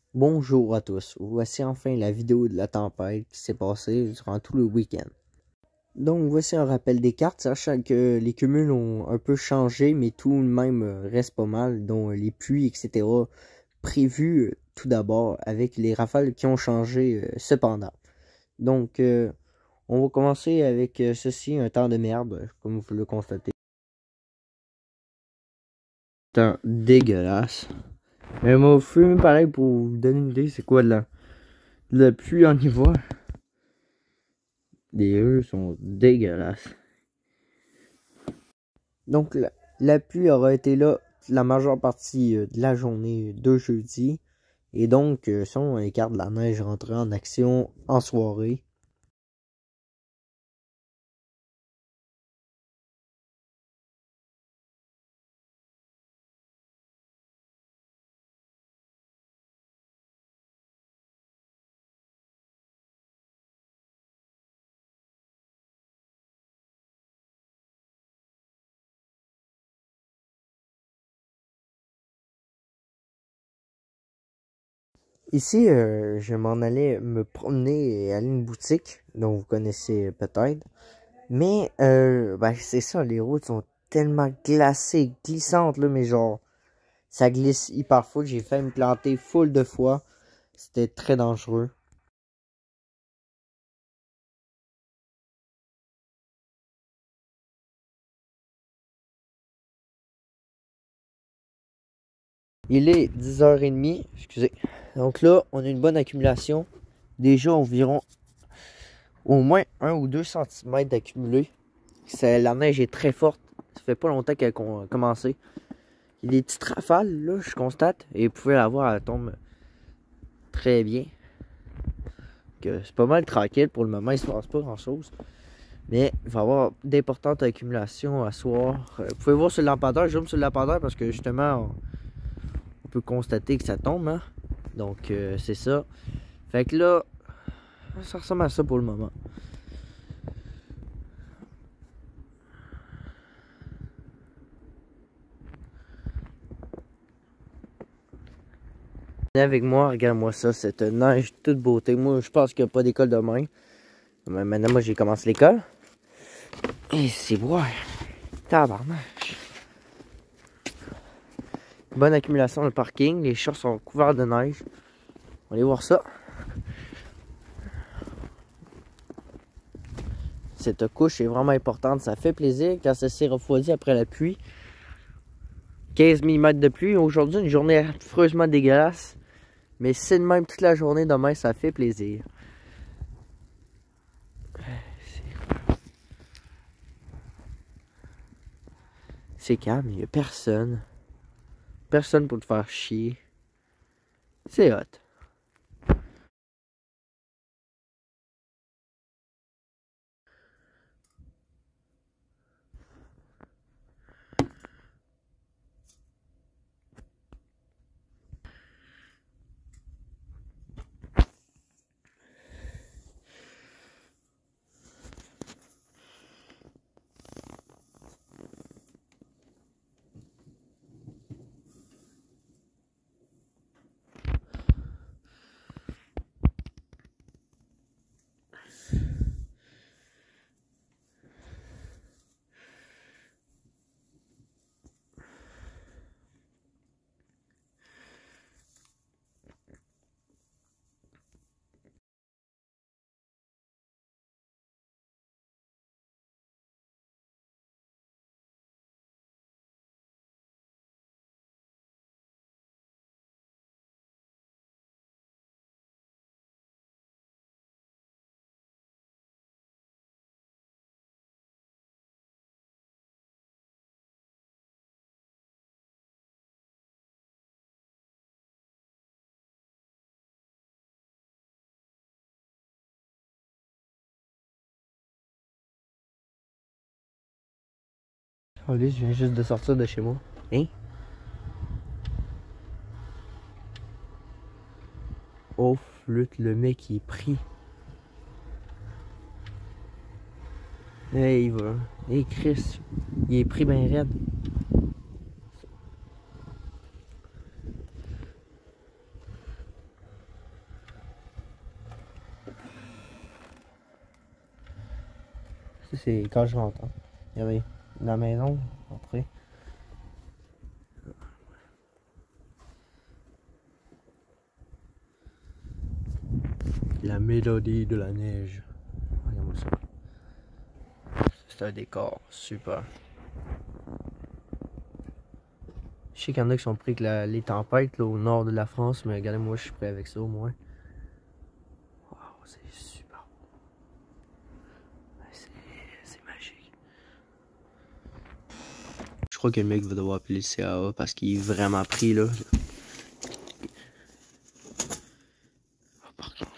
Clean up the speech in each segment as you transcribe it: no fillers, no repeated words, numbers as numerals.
Bonjour à tous, voici enfin la vidéo de la tempête qui s'est passée durant tout le week-end. Donc voici un rappel des cartes, sachant que les cumuls ont un peu changé, mais tout de même reste pas mal, dont les pluies, etc. prévus tout d'abord, avec les rafales qui ont changé cependant. Donc on va commencer avec ceci, un temps de merde, comme vous le constatez. Temps dégueulasse. Mais moi, je fais même pareil pour vous donner une idée, c'est quoi de la pluie en hiver. Les rues sont dégueulasses. Donc la pluie aura été là la majeure partie de la journée de jeudi. Et donc, selon les cartes de la neige rentrer en action en soirée. Ici, je m'en allais me promener et aller à une boutique, dont vous connaissez peut-être. Mais, ben, c'est ça, les routes sont tellement glacées, glissantes, là, mais genre, ça glisse hyper full. J'ai fait me planter full de fois. C'était très dangereux. Il est 10h30, excusez. Donc là, on a une bonne accumulation. Déjà environ au moins 1 ou 2 cm d'accumulé. La neige est très forte. Ça fait pas longtemps qu'elle a commencé. Il y a des petites rafales, là, je constate. Et vous pouvez la voir, elle tombe très bien. C'est pas mal tranquille pour le moment, il se passe pas grand chose. Mais il va y avoir d'importantes accumulations à soir. Vous pouvez voir sur le lampadaire, je zoome sur le lampadaire parce que justement, on peut constater que ça tombe. Hein? Donc c'est ça. Fait que là, ça ressemble à ça pour le moment. Avec moi, regarde-moi ça, cette neige toute beauté. Moi, je pense qu'il n'y a pas d'école demain. Mais maintenant, moi, j'ai commencé l'école. Et c'est boire. Tabarnak. Bonne accumulation dans le parking. Les chars sont couverts de neige. On va aller voir ça. Cette couche est vraiment importante. Ça fait plaisir quand ça s'est refroidi après la pluie. 15 mm de pluie. Aujourd'hui, une journée affreusement dégueulasse. Mais c'est de même toute la journée demain, ça fait plaisir. C'est calme, il n'y a personne. Personne pour te faire chier. C'est hot. Oh, lui, je viens juste de sortir de chez moi. Hein? Oh, flûte, le mec, il est pris. Hey, il va. Hey, Chris, il est pris ben raide. Ça, c'est quand je rentre. Hein. Regardez, dans la maison, entrez. La mélodie de la neige. Regardez-moi ça. C'est un décor super. Je sais qu'il y en a qui sont pris avec les tempêtes là, au nord de la France, mais regardez, moi je suis prêt avec ça au moins. Wow, c'est super beau. C'est magique. Je crois que le mec va devoir appeler le CAA parce qu'il est vraiment pris là. Oh, par contre.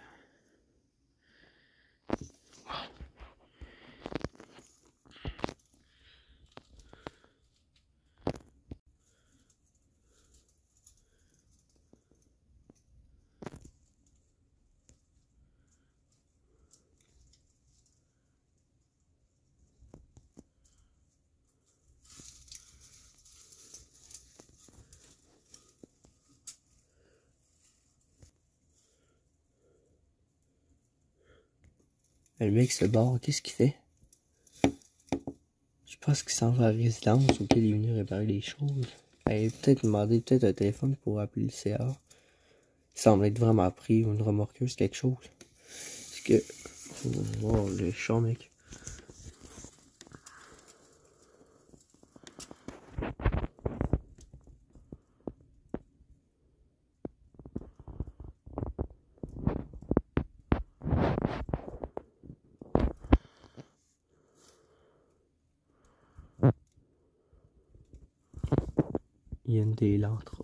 Le mec se barre, qu'est-ce qu'il fait? Je pense qu'il s'en va à la résidence ou qu'il est venu réparer les choses. Il peut-être demander peut-être un téléphone pour appeler le CA. Il semble être vraiment pris ou une remorqueuse, quelque chose. Parce que. Oh, le chat, mec. Il y a une des lantres.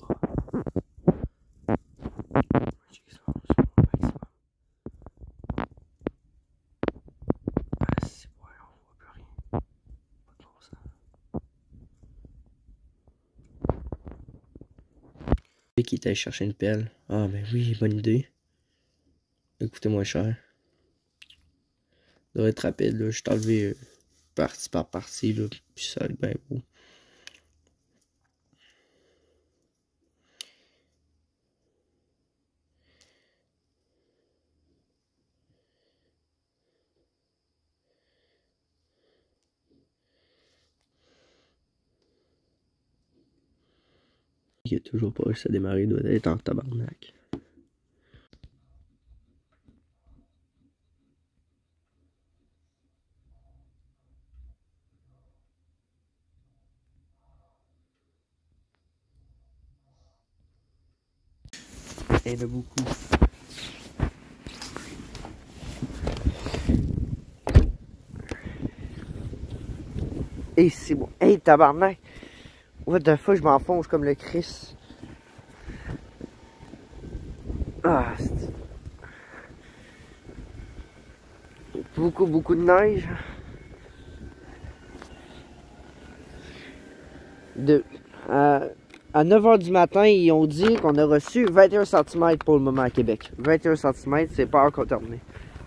Qui était allé chercher une pelle. Ah ben oui, bonne idée. Ça coûtait moins cher. Ça devrait être rapide là. Je t'ai enlevé partie par partie là. Puis ça va être bien beau. Il a toujours pas réussi à démarrer, il doit être en tabarnak. Il y en a beaucoup. Hey, c'est bon. Hey, tabarnak! What the fuck, je m'enfonce comme le Christ. Ah, c'est... Beaucoup de neige. À 9 h du matin, ils ont dit qu'on a reçu 21 cm pour le moment à Québec. 21 cm, c'est pas encore terminé.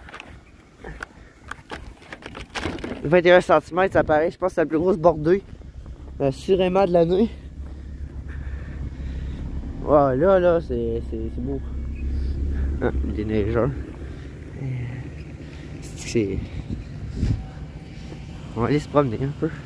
21 cm, ça paraît, je pense que c'est la plus grosse bordée assurément de l'année. Ouais, là, c'est beau. Ah, des neigeurs. C'est... On va aller se promener un peu.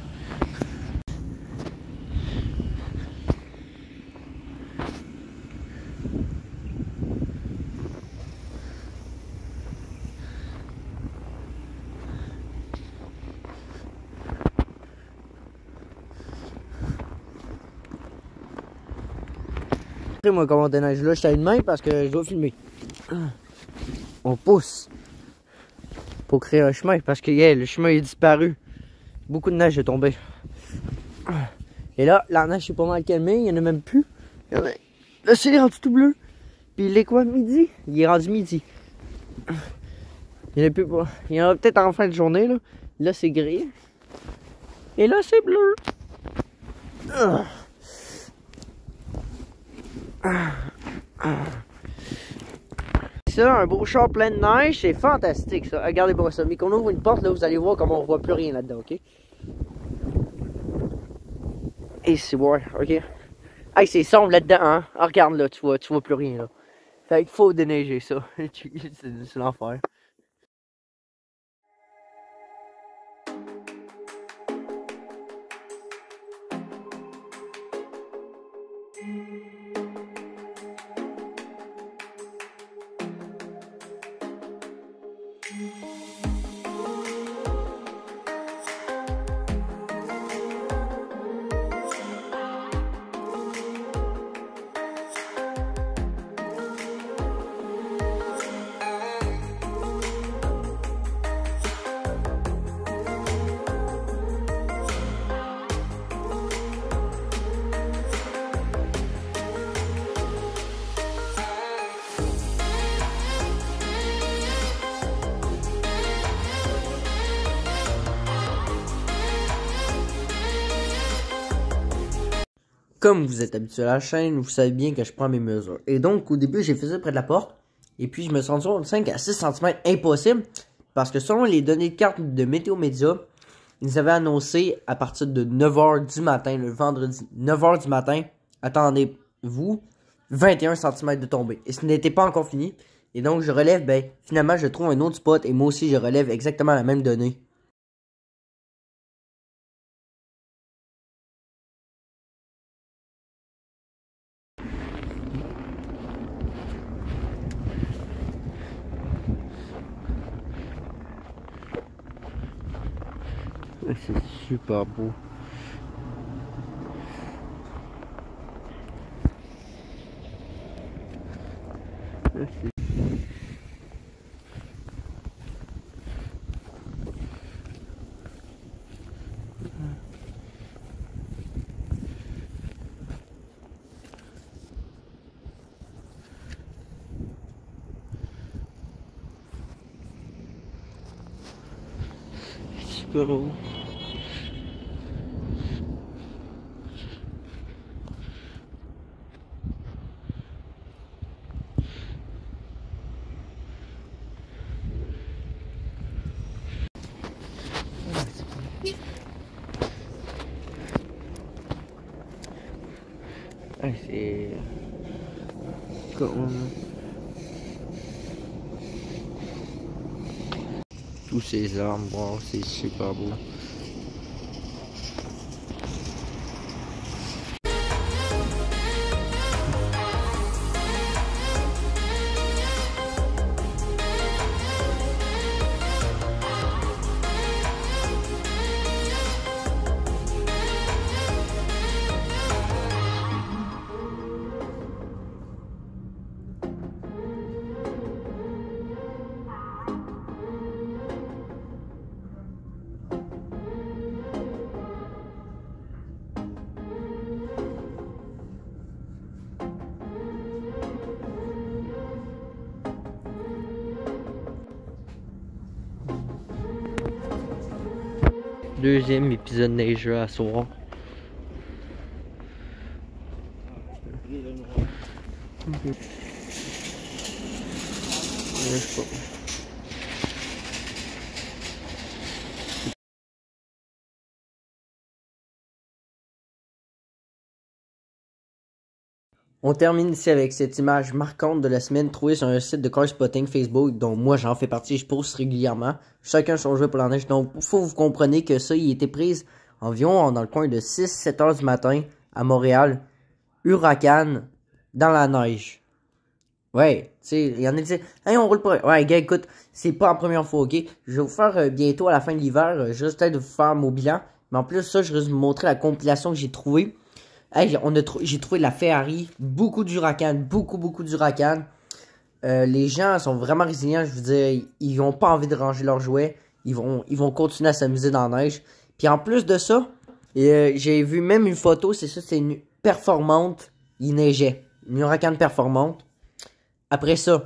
Moi, comment déneige là, je suis à une main parce que je dois filmer. On pousse pour créer un chemin parce que le chemin est disparu. Beaucoup de neige est tombée. Et là, la neige est pas mal calmée, il y en a même plus. Là, c'est rendu tout bleu. Puis il est quoi, midi? Il est rendu midi. Il y en a plus pas. Il y en a peut-être en fin de journée, là. Là, c'est gris. Et là, c'est bleu. Ça, un beau char plein de neige, c'est fantastique ça. Regardez-moi ça. Mais qu'on ouvre une porte, là, vous allez voir comment on voit plus rien là-dedans, ok? Et c'est bon, ok? Hey, c'est sombre là-dedans, hein? Ah, regarde là, tu vois plus rien là. Fait qu'il faut déneiger ça. C'est l'enfer. comme vous êtes habitué à la chaîne, vous savez bien que je prends mes mesures. Et donc, au début, j'ai fait ça près de la porte. Et puis, je me suis rendu compte 5 à 6 cm impossible. Parce que selon les données de carte de Météo Média, ils avaient annoncé à partir de 9 h du matin, le vendredi, 9 h du matin, attendez-vous, 21 cm de tombée. Et ce n'était pas encore fini. Et donc, je relève, ben, finalement, je trouve un autre spot. Et moi aussi, je relève exactement la même donnée. C'est super beau. Super beau. C'est comme tous ces arbres, wow, c'est super beau. Deuxième épisode neigeux à soir. On termine ici avec cette image marquante de la semaine trouvée sur un site de car spotting Facebook dont moi j'en fais partie, je poste régulièrement. Chacun son jeu pour la neige. Donc faut que vous compreniez que ça, il était pris environ dans le coin de 6-7 heures du matin à Montréal. Huracan dans la neige. Ouais, tu sais, il y en a qui disent hey, on roule pas. Ouais, gars, écoute, c'est pas la première fois, ok? Je vais vous faire bientôt à la fin de l'hiver, je risque peut-être de vous faire mon bilan. Mais en plus, ça, je risque de vous montrer la compilation que j'ai trouvée. Hey, j'ai trouvé la Ferrari, beaucoup d'Huracan, beaucoup d'Huracan. Les gens sont vraiment résilients, je veux dire, ils n'ont pas envie de ranger leurs jouets. Ils vont continuer à s'amuser dans la neige. Puis en plus de ça, j'ai vu même une photo, c'est ça, c'est une performante, il neigeait. Une Huracan performante. Après ça,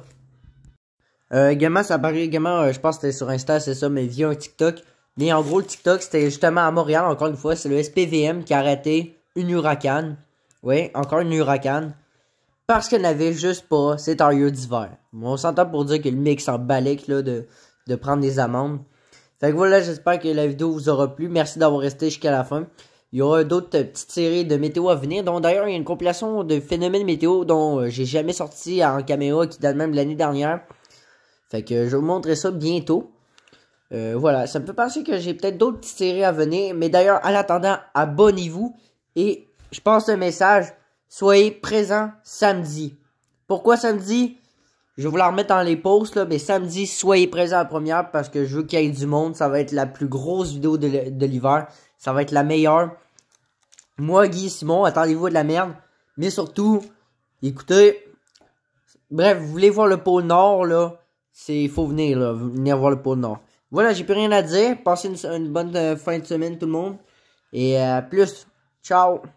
également, ça apparaît également, je pense que c'était sur Insta, c'est ça, mais via un TikTok. Mais en gros, le TikTok, c'était justement à Montréal, encore une fois, c'est le SPVM qui a arrêté une Huracan. Oui, encore une Huracan. Parce qu'elle n'avait juste pas cet tailleur d'hiver. On s'entend pour dire que le mec s'en balèque là, de prendre des amendes. Fait que voilà, j'espère que la vidéo vous aura plu. Merci d'avoir resté jusqu'à la fin. Il y aura d'autres petites séries de météo à venir. Donc d'ailleurs, il y a une compilation de phénomènes météo dont j'ai jamais sorti en caméra qui date même de l'année dernière. Fait que je vais vous montrer ça bientôt. Voilà, ça me fait penser que j'ai peut-être d'autres petites séries à venir. Mais d'ailleurs, en attendant, abonnez-vous. Et je passe un message, soyez présents samedi. Pourquoi samedi? Je vais vous la remettre dans les posts, là, mais samedi, soyez présents à la première parce que je veux qu'il y ait du monde. Ça va être la plus grosse vidéo de l'hiver. Ça va être la meilleure. Moi, Guy, Simon, attendez-vous de la merde. Mais surtout, écoutez, bref, vous voulez voir le pôle Nord, là, il faut venir, là, venir voir le pôle Nord. Voilà, j'ai plus rien à dire. Passez une bonne fin de semaine, tout le monde. Et plus. Ciao!